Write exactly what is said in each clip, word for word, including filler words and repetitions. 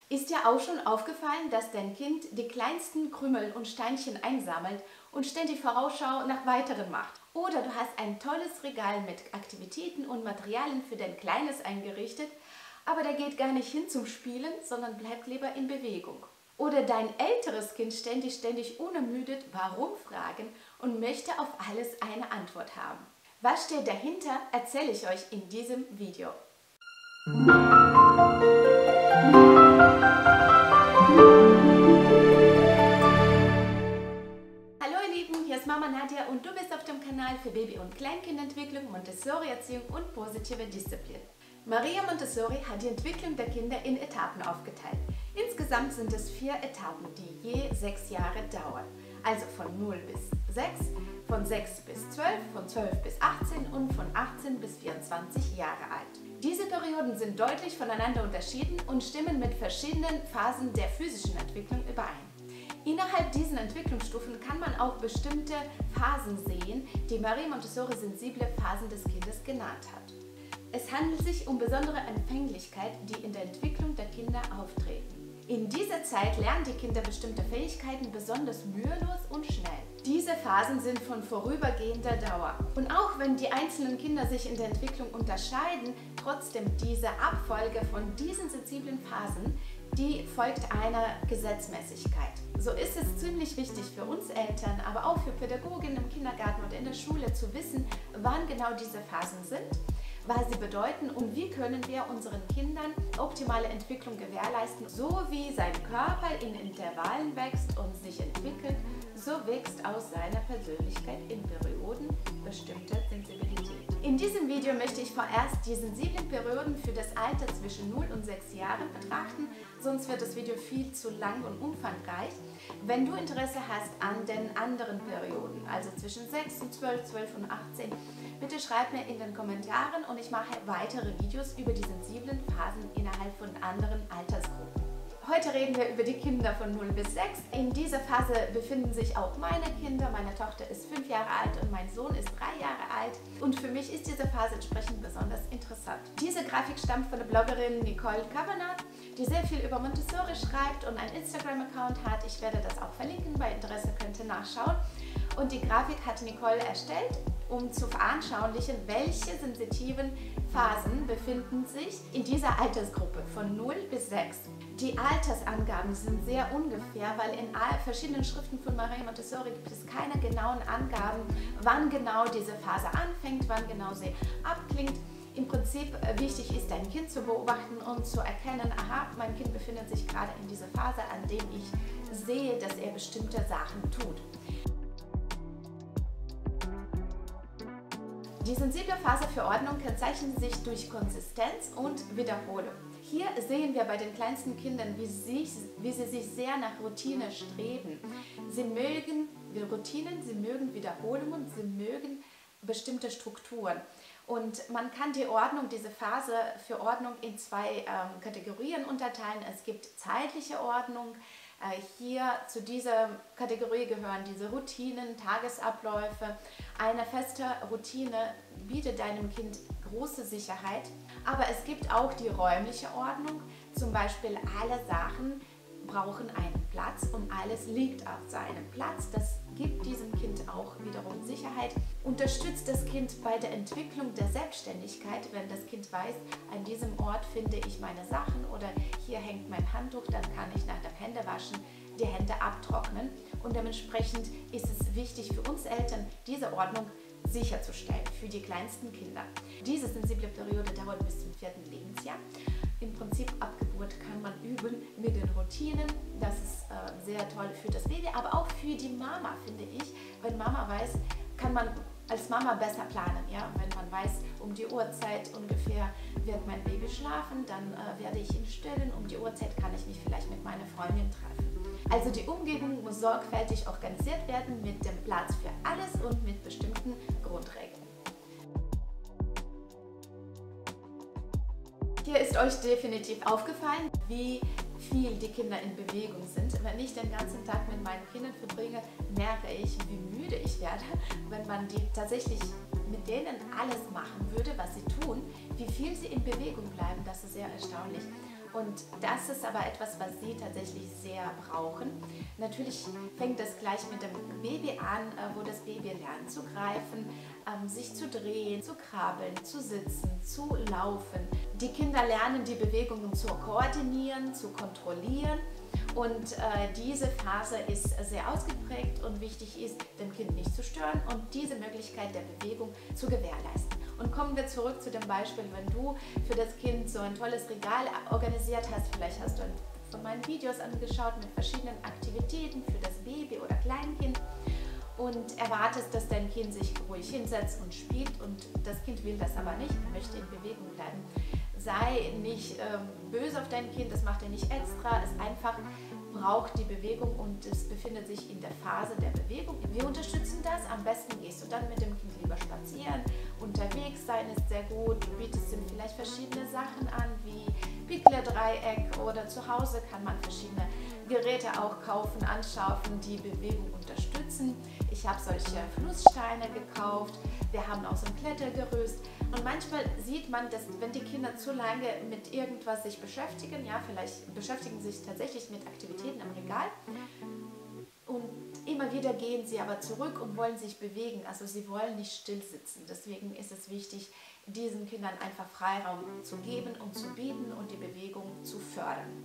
Ist dir auch schon aufgefallen, dass dein Kind die kleinsten Krümel und Steinchen einsammelt und ständig Vorausschau nach weiteren macht? Oder du hast ein tolles Regal mit Aktivitäten und Materialien für dein Kleines eingerichtet, aber der geht gar nicht hin zum Spielen, sondern bleibt lieber in Bewegung. Oder dein älteres Kind ständig, ständig unermüdet Warum fragen und möchte auf alles eine Antwort haben. Was steht dahinter, erzähle ich euch in diesem Video. Hallo ihr Lieben, hier ist Mama Nadja und du bist auf dem Kanal für Baby- und Kleinkindentwicklung, Montessori-Erziehung und positive Disziplin. Maria Montessori hat die Entwicklung der Kinder in Etappen aufgeteilt. Insgesamt sind es vier Etappen, die je sechs Jahre dauern. Also von null bis sechs, von sechs bis zwölf, von zwölf bis achtzehn und von achtzehn bis vierundzwanzig Jahre alt. Diese Perioden sind deutlich voneinander unterschieden und stimmen mit verschiedenen Phasen der physischen Entwicklung überein. Innerhalb dieser Entwicklungsstufen kann man auch bestimmte Phasen sehen, die Maria Montessori sensible Phasen des Kindes genannt hat. Es handelt sich um besondere Empfänglichkeit, die in der Entwicklung der Kinder auftreten. In dieser Zeit lernen die Kinder bestimmte Fähigkeiten besonders mühelos und schnell. Diese Phasen sind von vorübergehender Dauer. Und auch wenn die einzelnen Kinder sich in der Entwicklung unterscheiden, trotzdem diese Abfolge von diesen sensiblen Phasen, die folgt einer Gesetzmäßigkeit. So ist es ziemlich wichtig für uns Eltern, aber auch für Pädagogen im Kindergarten oder in der Schule zu wissen, wann genau diese Phasen sind, was sie bedeuten und wie können wir unseren Kindern optimale Entwicklung gewährleisten. So wie sein Körper in Intervallen wächst und sich entwickelt, so wächst aus seiner Persönlichkeit in Perioden bestimmte Sensibilität. In diesem Video möchte ich vorerst die sensiblen Perioden für das Alter zwischen null und sechs Jahren betrachten, sonst wird das Video viel zu lang und umfangreich. Wenn du Interesse hast an den anderen Perioden, also zwischen sechs und zwölf, zwölf und achtzehn, bitte schreib mir in den Kommentaren und ich mache weitere Videos über die sensiblen Phasen innerhalb von anderen Altersgruppen. Heute reden wir über die Kinder von null bis sechs. In dieser Phase befinden sich auch meine Kinder. Meine Tochter ist fünf Jahre alt und mein Sohn ist drei Jahre alt. Und für mich ist diese Phase entsprechend besonders interessant. Diese Grafik stammt von der Bloggerin Nicole Cabanat, die sehr viel über Montessori schreibt und einen Instagram-Account hat. Ich werde das auch verlinken, bei Interesse könnt ihr nachschauen. Und die Grafik hat Nicole erstellt, um zu veranschaulichen, welche sensitiven Phasen befinden sich in dieser Altersgruppe von null bis sechs. Die Altersangaben sind sehr ungefähr, weil in verschiedenen Schriften von Maria Montessori gibt es keine genauen Angaben, wann genau diese Phase anfängt, wann genau sie abklingt. Im Prinzip wichtig ist, dein Kind zu beobachten und zu erkennen, aha, mein Kind befindet sich gerade in dieser Phase, an dem ich sehe, dass er bestimmte Sachen tut. Die sensible Phase für Ordnung kennzeichnet sich durch Konsistenz und Wiederholung. Hier sehen wir bei den kleinsten Kindern, wie sie, wie sie sich sehr nach Routine streben. Sie mögen Routinen, sie mögen Wiederholungen, sie mögen bestimmte Strukturen. Und man kann die Ordnung, diese Phase für Ordnung in zwei ähm, Kategorien unterteilen. Es gibt zeitliche Ordnung. Äh, hier zu dieser Kategorie gehören diese Routinen, Tagesabläufe. Eine feste Routine bietet deinem Kind große Sicherheit. Aber es gibt auch die räumliche Ordnung. Zum Beispiel alle Sachen brauchen einen Platz und alles liegt auf seinem Platz. Das gibt diesem Kind auch wiederum Sicherheit. Unterstützt das Kind bei der Entwicklung der Selbstständigkeit, wenn das Kind weiß, an diesem Ort finde ich meine Sachen oder hier hängt mein Handtuch, dann kann ich nach dem Händewaschen die Hände abtrocknen. Und dementsprechend ist es wichtig für uns Eltern, diese Ordnung sicherzustellen für die kleinsten Kinder. Diese sensible Periode dauert bis zum vierten Lebensjahr. Im Prinzip ab Geburt kann man üben mit den Routinen. Das ist äh, sehr toll für das Baby, aber auch für die Mama, finde ich. Wenn Mama weiß, kann man als Mama besser planen. Ja? Wenn man weiß, um die Uhrzeit ungefähr wird mein Baby schlafen, dann äh, werde ich ihn stillen. Um die Uhrzeit kann ich mich vielleicht mit meiner Freundin treffen. Also die Umgebung muss sorgfältig organisiert werden mit dem Platz für alles und mit bestimmten Grundregeln. Hier ist euch definitiv aufgefallen, wie viel die Kinder in Bewegung sind. Wenn ich den ganzen Tag mit meinen Kindern verbringe, merke ich, wie müde ich werde. Wenn man die tatsächlich mit denen alles machen würde, was sie tun, wie viel sie in Bewegung bleiben, das ist sehr erstaunlich. Und das ist aber etwas, was sie tatsächlich sehr brauchen. Natürlich fängt es gleich mit dem Baby an, wo das Baby lernt zu greifen, sich zu drehen, zu krabbeln, zu sitzen, zu laufen. Die Kinder lernen die Bewegungen zu koordinieren, zu kontrollieren. Und äh, diese Phase ist sehr ausgeprägt und wichtig ist, dem Kind nicht zu stören und diese Möglichkeit der Bewegung zu gewährleisten. Und kommen wir zurück zu dem Beispiel, wenn du für das Kind so ein tolles Regal organisiert hast, vielleicht hast du von meinen Videos angeschaut mit verschiedenen Aktivitäten für das Baby oder Kleinkind und erwartest, dass dein Kind sich ruhig hinsetzt und spielt und das Kind will das aber nicht, möchte in Bewegung bleiben. Sei nicht ähm, böse auf dein Kind, das macht er nicht extra, es einfach braucht die Bewegung und es befindet sich in der Phase der Bewegung. Wir unterstützen das, am besten gehst du dann mit dem Kind lieber spazieren, unterwegs sein ist sehr gut, du bietest ihm vielleicht verschiedene Sachen an, wie Pickle-Dreieck oder zu Hause kann man verschiedene Geräte auch kaufen, anschaffen, die Bewegung unterstützen. Ich habe solche Flusssteine gekauft, wir haben auch so ein Klettergerüst und manchmal sieht man, dass wenn die Kinder zu lange mit irgendwas sich beschäftigen, ja, vielleicht beschäftigen sie sich tatsächlich mit Aktivitäten am Regal und immer wieder gehen sie aber zurück und wollen sich bewegen, also sie wollen nicht still sitzen. Deswegen ist es wichtig, diesen Kindern einfach Freiraum zu geben und zu bieten und die Bewegung zu fördern.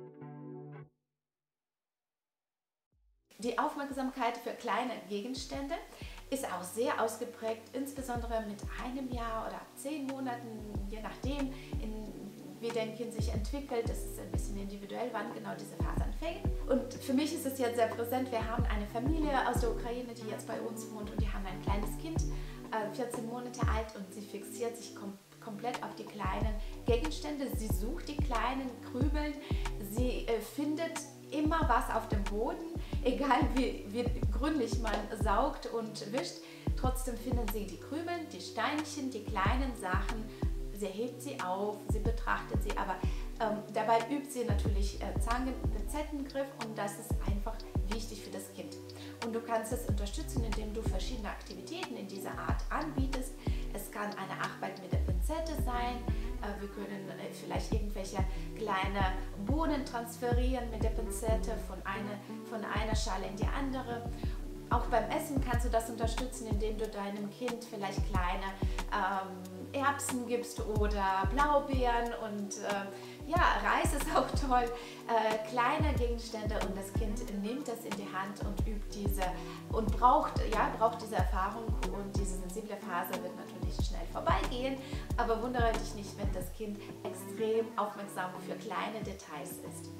Die Aufmerksamkeit für kleine Gegenstände ist auch sehr ausgeprägt, insbesondere mit einem Jahr oder zehn Monaten, je nachdem, in, wie dein Kind sich entwickelt. Das ist ein bisschen individuell, wann genau diese Phase anfängt. Und für mich ist es jetzt sehr präsent. Wir haben eine Familie aus der Ukraine, die jetzt bei uns wohnt und die haben ein kleines Kind, vierzehn Monate alt und sie fixiert sich kom komplett auf die kleinen Gegenstände. Sie sucht die kleinen Krümeln, sie äh, findet immer was auf dem Boden, egal wie, wie gründlich man saugt und wischt. Trotzdem finden sie die Krümel, die Steinchen, die kleinen Sachen. Sie hebt sie auf, sie betrachtet sie, aber ähm, dabei übt sie natürlich äh, Zangen- und Pinzettengriff und das ist einfach wichtig für das Kind. Und du kannst es unterstützen, indem du verschiedene Aktivitäten in dieser Art anbietest. Es kann eine Arbeit mit der Pinzette sein. Wir können vielleicht irgendwelche kleine Bohnen transferieren mit der Pinzette von einer, von einer Schale in die andere. Auch beim Essen kannst du das unterstützen, indem du deinem Kind vielleicht kleine ähm, Erbsen gibst oder Blaubeeren und äh, ja, Reis ist auch toll. Äh, kleine Gegenstände und das Kind nimmt das in die Hand und übt diese und braucht, ja, braucht diese Erfahrung und diese sensible Phase wird natürlich schnell vorbeigehen, aber wundere dich nicht, wenn das Kind extrem aufmerksam für kleine Details ist.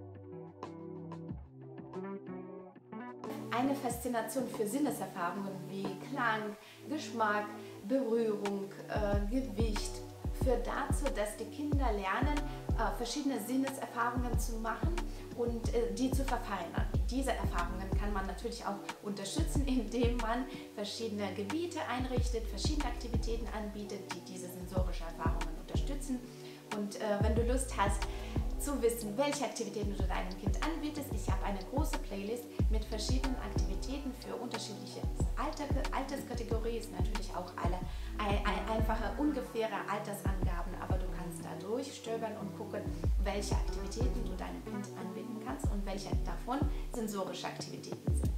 Eine Faszination für Sinneserfahrungen wie Klang, Geschmack, Berührung, äh, Gewicht führt dazu, dass die Kinder lernen, äh, verschiedene Sinneserfahrungen zu machen und äh, die zu verfeinern. Diese Erfahrungen kann man natürlich auch unterstützen, indem man verschiedene Gebiete einrichtet, verschiedene Aktivitäten anbietet, die diese sensorische Erfahrungen unterstützen. Und äh, wenn du Lust hast, zu wissen, welche Aktivitäten du deinem Kind anbietest. Ich habe eine große Playlist mit verschiedenen Aktivitäten für unterschiedliche Alter, Alterskategorien, ist natürlich auch alle ein, ein, einfache, ungefähre Altersangaben, aber du kannst da durchstöbern und gucken, welche Aktivitäten du deinem Kind anbieten kannst und welche davon sensorische Aktivitäten sind.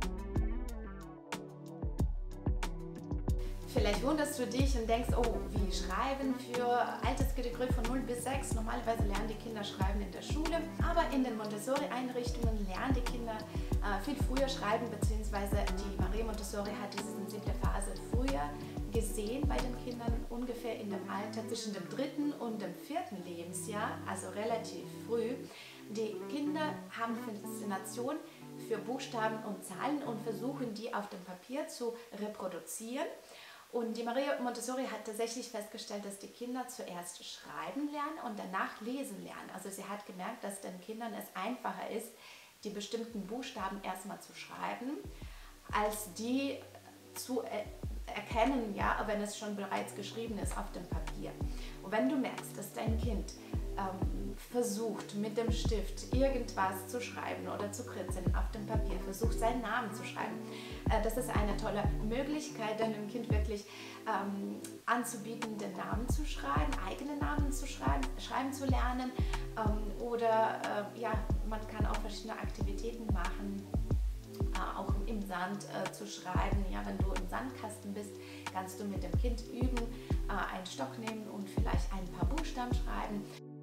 Vielleicht wunderst du dich und denkst, oh, wie schreiben für Alterskategorie von null bis sechs. Normalerweise lernen die Kinder schreiben in der Schule, aber in den Montessori-Einrichtungen lernen die Kinder äh, viel früher schreiben, beziehungsweise die Maria Montessori hat diese sensible Phase früher gesehen bei den Kindern, ungefähr in dem Alter zwischen dem dritten und dem vierten Lebensjahr, also relativ früh. Die Kinder haben Faszination für Buchstaben und Zahlen und versuchen, die auf dem Papier zu reproduzieren. Und die Maria Montessori hat tatsächlich festgestellt, dass die Kinder zuerst schreiben lernen und danach lesen lernen. Also sie hat gemerkt, dass den Kindern es einfacher ist, die bestimmten Buchstaben erstmal zu schreiben, als die zu erkennen, ja, wenn es schon bereits geschrieben ist auf dem Papier. Und wenn du merkst, dass dein Kind ähm, versucht, mit dem Stift irgendwas zu schreiben oder zu kritzeln auf dem Papier, versucht, seinen Namen zu schreiben, äh, das ist eine tolle Möglichkeit, deinem Kind wirklich ähm, anzubieten, den Namen zu schreiben, eigene Namen zu schreiben, schreiben zu lernen. Ähm, oder äh, ja, man kann auch verschiedene Aktivitäten machen, äh, auch im Sand äh, zu schreiben. Ja, wenn du im Sandkasten bist, kannst du mit dem Kind üben, äh, einen Stock nehmen und vielleicht ein paar Buchstaben schreiben.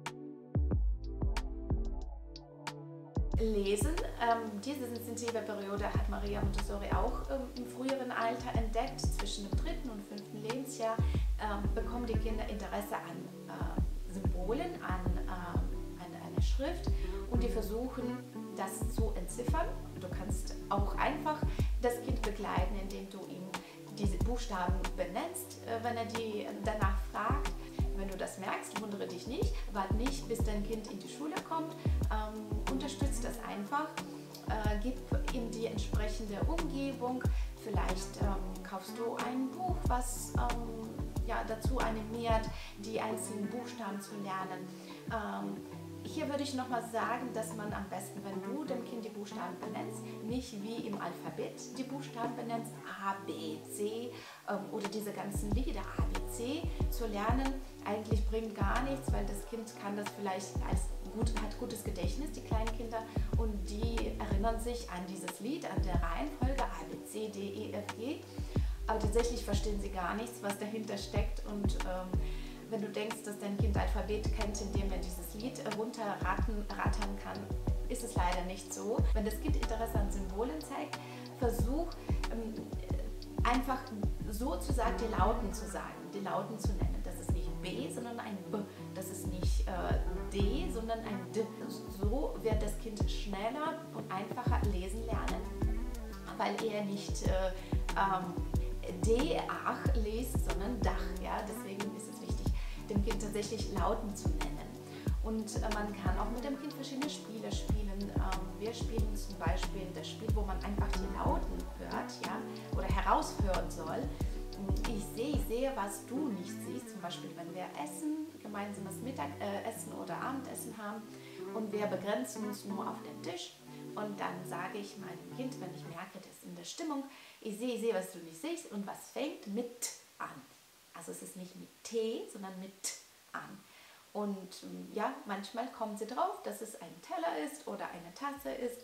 Lesen, ähm, diese intensive Periode hat Maria Montessori auch ähm, im früheren Alter entdeckt. Zwischen dem dritten und fünften Lebensjahr ähm, bekommen die Kinder Interesse an äh, Symbolen, an, äh, an einer Schrift, und die versuchen, das zu entziffern. Du kannst auch einfach das Kind begleiten, indem du ihm diese Buchstaben benennst, äh, wenn er die danach fragt. Wenn du das merkst, wundere dich nicht, warte nicht, bis dein Kind in die Schule kommt, ähm, unterstützt das einfach, äh, gib ihm die entsprechende Umgebung, vielleicht ähm, kaufst du ein Buch, was ähm, ja, dazu animiert, die einzelnen Buchstaben zu lernen. Ähm, Hier würde ich nochmal sagen, dass man am besten, wenn du dem Kind die Buchstaben benennst, nicht wie im Alphabet die Buchstaben benennst, A, B, C ähm, oder diese ganzen Lieder A, B, C zu lernen, eigentlich bringt gar nichts, weil das Kind kann das vielleicht als gut, hat gutes Gedächtnis, die kleinen Kinder, und die erinnern sich an dieses Lied, an der Reihenfolge A, B, C, D, E, F, G, aber tatsächlich verstehen sie gar nichts, was dahinter steckt. Und ähm, wenn du denkst, dass dein Kind Alphabet kennt, indem er dieses Lied runterrattern kann, ist es leider nicht so. Wenn das Kind Interesse an Symbolen zeigt, versuch ähm, einfach sozusagen die Lauten zu sagen, die Lauten zu nennen. Das ist nicht B, sondern ein B. Das ist nicht äh, D, sondern ein D. So wird das Kind schneller und einfacher lesen lernen, weil er nicht äh, ähm, D, Ach liest, sondern Dach. Ja? Deswegen ist es wichtig, dem Kind tatsächlich Lauten zu nennen. Und äh, man kann auch mit dem Kind verschiedene Spiele spielen. Ähm, wir spielen zum Beispiel das Spiel, wo man einfach die Lauten hört, ja, oder heraushören soll. Ich sehe, ich sehe, was du nicht siehst. Zum Beispiel, wenn wir essen, gemeinsames Mittagessen äh, oder Abendessen haben, und wir begrenzen uns nur auf den Tisch. Und dann sage ich meinem Kind, wenn ich merke, das ist in der Stimmung, ich sehe, ich sehe, was du nicht siehst, und was fängt mit an. Also es ist nicht mit T, sondern mit an. Und ja, manchmal kommen sie drauf, dass es ein Teller ist oder eine Tasse ist.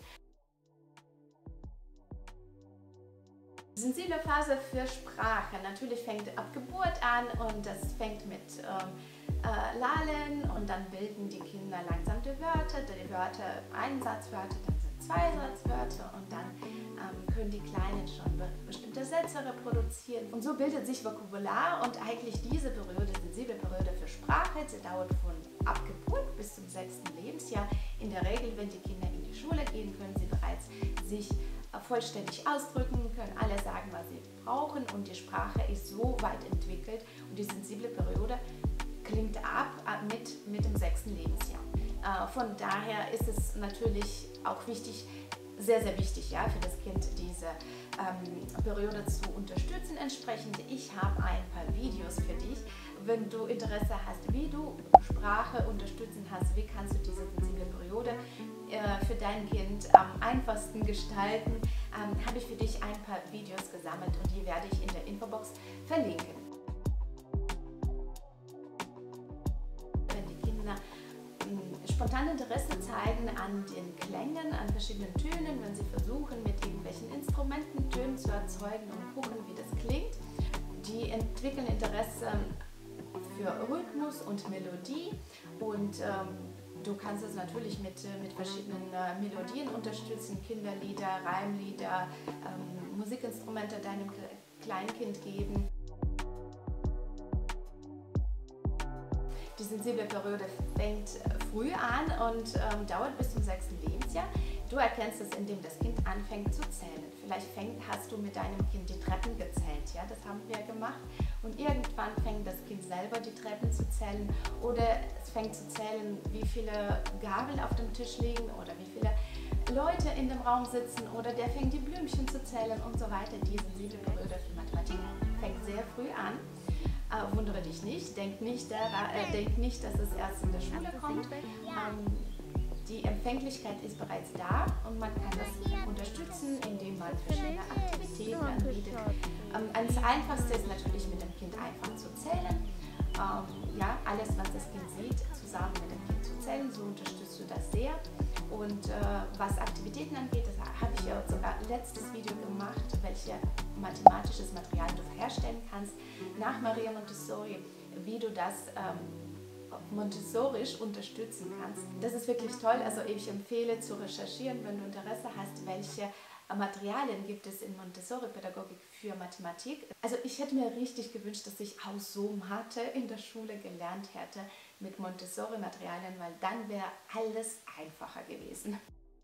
Sensible Phase für Sprache. Natürlich fängt ab Geburt an, und das fängt mit ähm, äh, Lallen, und dann bilden die Kinder langsam die Wörter, die Wörter, Einsatzwörter, dann sind Zweisatzwörter, und dann ähm, können die Kleinen schon be bestimmte Sätze reproduzieren. Und so bildet sich Vokabular, und eigentlich diese Periode, sensible Periode für Sprache, sie dauert von ab Geburt bis zum sechsten Lebensjahr. In der Regel, wenn die Kinder in die Schule gehen, können sie bereits sich vollständig ausdrücken, können alle sagen, was sie brauchen, und die Sprache ist so weit entwickelt, und die sensible Periode klingt ab mit, mit dem sechsten Lebensjahr. Äh, von daher ist es natürlich auch wichtig, sehr, sehr wichtig, ja, für das Kind diese ähm, Periode zu unterstützen entsprechend. Ich habe ein paar Videos für dich, wenn du Interesse hast, wie du Sprache unterstützen hast, wie kannst du diese sensible Periode äh, für dein Kind am einfachsten gestalten, ähm, habe ich für dich ein paar Videos gesammelt, und die werde ich in der Infobox verlinken. Wenn die Kinder spontan Interesse zeigen an den Klängen, an verschiedenen Tönen, wenn sie versuchen, mit irgendwelchen Instrumenten Töne zu erzeugen und gucken, wie das klingt. Die entwickeln Interesse für Rhythmus und Melodie, und ähm, du kannst es natürlich mit, mit verschiedenen äh, Melodien unterstützen, Kinderlieder, Reimlieder, ähm, Musikinstrumente deinem Kleinkind geben. Die sensible Periode fängt früh an und ähm, dauert bis zum sechsten Lebensjahr. Du erkennst es, indem das Kind anfängt zu zählen. Vielleicht fängt, hast du mit deinem Kind die Treppen gezählt, ja, das haben wir gemacht. Und irgendwann fängt das Kind selber die Treppen zu zählen, oder es fängt zu zählen, wie viele Gabeln auf dem Tisch liegen oder wie viele Leute in dem Raum sitzen, oder der fängt die Blümchen zu zählen und so weiter. Die sensible Periode für Mathematik fängt sehr früh an. Äh, wundere dich nicht, denk nicht, daran, äh, denk nicht, dass es erst in der Schule kommt. Ähm, die Empfänglichkeit ist bereits da und man kann das unterstützen, indem man verschiedene Aktivitäten anbietet. Ähm, das Einfachste ist natürlich mit dem Kind einfach zu zählen. Ähm, ja, alles, was das Kind sieht, zusammen mit dem Kind zu zählen, so unterstützt du das sehr. Und äh, was Aktivitäten angeht, das habe ich ja sogar letztes Video gemacht, welche mathematisches Material du herstellen kannst nach Maria Montessori, wie du das ähm, montessorisch unterstützen kannst. Das ist wirklich toll, also ich empfehle zu recherchieren, wenn du Interesse hast, welche Materialien gibt es in Montessori-Pädagogik für Mathematik. Also ich hätte mir richtig gewünscht, dass ich auch so Mathe in der Schule gelernt hätte mit Montessori-Materialien, weil dann wäre alles einfacher gewesen.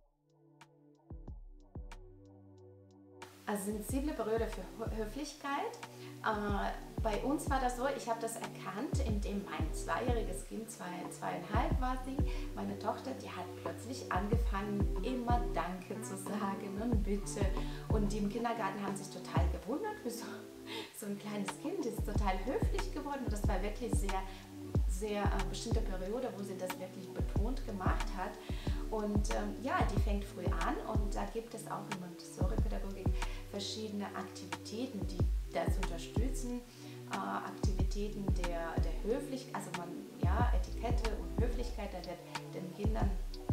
Also sensible Periode für Höflichkeit. Äh, bei uns war das so, ich habe das erkannt, indem mein zweijähriges Kind, zwei, zweieinhalb war sie, meine Tochter, die hat plötzlich angefangen, immer Danke zu sagen und Bitte. Und die im Kindergarten haben sich total gewundert, wieso so ein kleines Kind ist total höflich geworden. Und das war wirklich sehr, sehr äh, bestimmte Periode, wo sie das wirklich betont gemacht hat. Und ähm, ja, die fängt früh an und da gibt es auch in Montessori-Pädagogik verschiedene Aktivitäten, die das unterstützen. Äh, Aktivitäten der, der Höflichkeit, also man, ja, Etikette und Höflichkeit, da wird den Kindern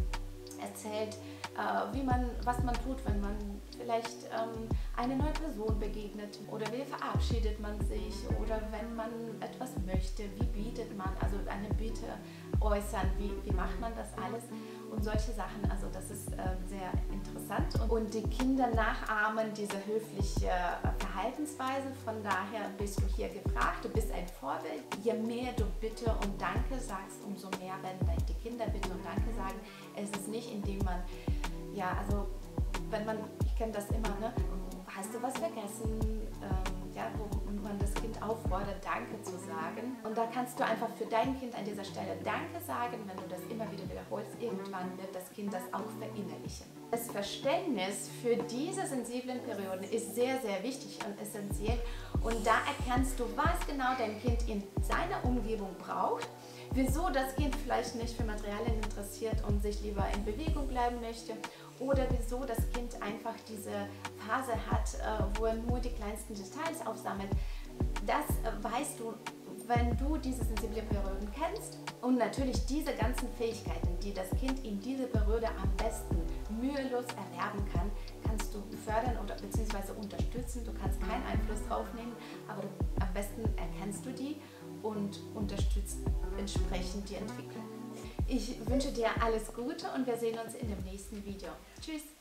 erzählt, äh, wie man, was man tut, wenn man vielleicht ähm, eine neue Person begegnet oder wie verabschiedet man sich oder wenn man etwas möchte, wie bietet man, also eine Bitte äußern, wie, wie macht man das alles und solche Sachen, also das ist äh, sehr interessant und, und die Kinder nachahmen diese höfliche Verhaltensweise, von daher bist du hier gefragt, du bist ein Vorbild, je mehr du Bitte und Danke sagst, umso mehr werden die Kinder Bitte und Danke sagen. Es ist nicht, indem man, ja, also wenn man, ich kenne das immer, ne, hast du was vergessen, ähm, ja, wo man das Kind auffordert, Danke zu sagen. Und da kannst du einfach für dein Kind an dieser Stelle Danke sagen, wenn du das immer wieder wiederholst, irgendwann wird das Kind das auch verinnerlichen. Das Verständnis für diese sensiblen Perioden ist sehr, sehr wichtig und essentiell. Und da erkennst du, was genau dein Kind in seiner Umgebung braucht, wieso das Kind vielleicht nicht für Materialien interessiert und sich lieber in Bewegung bleiben möchte oder wieso das Kind einfach diese Phase hat, wo er nur die kleinsten Details aufsammelt. Das weißt du, wenn du diese sensiblen Perioden kennst und natürlich diese ganzen Fähigkeiten, die das Kind in dieser Periode am besten mühelos erwerben kann, kannst du fördern oder beziehungsweise unterstützen. Du kannst keinen Einfluss drauf nehmen, aber du, am besten erkennst du die und unterstützt entsprechend die Entwicklung. Ich wünsche dir alles Gute und wir sehen uns in dem nächsten Video. Tschüss!